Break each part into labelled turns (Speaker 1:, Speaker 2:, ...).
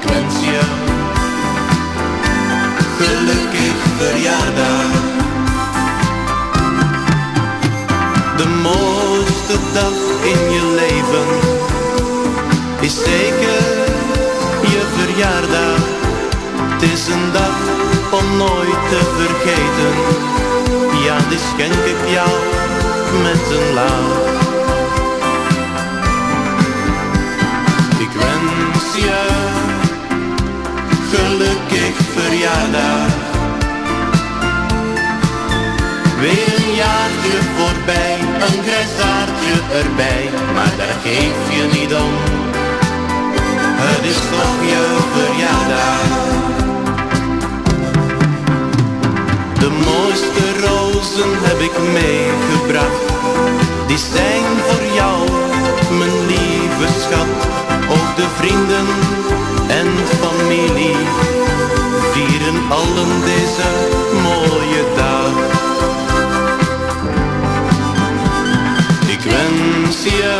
Speaker 1: ik wens je gelukkig verjaardag. De mooiste dag in je leven is zeker je verjaardag. Het is een dag om nooit te vergeten. Ja, die schenk ik jou met een lach. Ik wens je gelukkig verjaardag. Weer een jaartje voorbij, een grijsaardje erbij, maar daar geef je niet om. Het is toch je verjaardag. De mooiste rozen heb ik meegebracht. Die zijn voor jou, mijn lieve schat. Ook de vrienden en familie vieren allen deze mooie dag. Ik wens je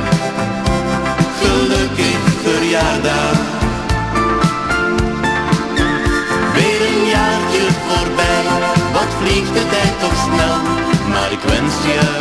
Speaker 1: gelukkig verjaardag. Weer een jaartje voorbij, wat vliegt de tijd toch snel, maar ik wens je